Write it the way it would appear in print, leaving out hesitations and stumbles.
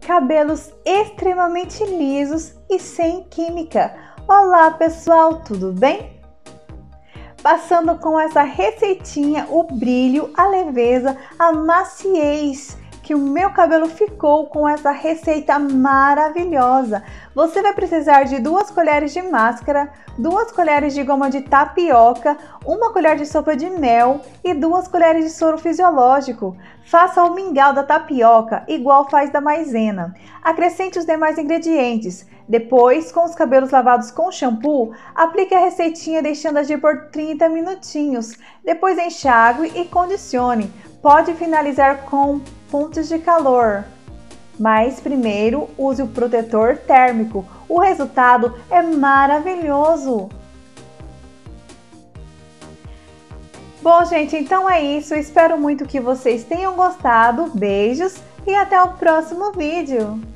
cabelos extremamente lisos e sem química. Olá pessoal, tudo bem? Passando com essa receitinha, o brilho, a leveza, a maciez que o meu cabelo ficou com essa receita maravilhosa. Você vai precisar de 2 colheres de máscara, 2 colheres de goma de tapioca, 1 colher de sopa de mel e 2 colheres de soro fisiológico. Faça o mingau da tapioca igual faz da maisena. Acrescente os demais ingredientes. Depois, com os cabelos lavados com shampoo, aplique a receitinha deixando agir por 30 minutinhos. Depois enxague e condicione. Pode finalizar com pontos de calor, mas primeiro use o protetor térmico. O resultado é maravilhoso! Bom, gente, então é isso. Espero muito que vocês tenham gostado. Beijos e até o próximo vídeo!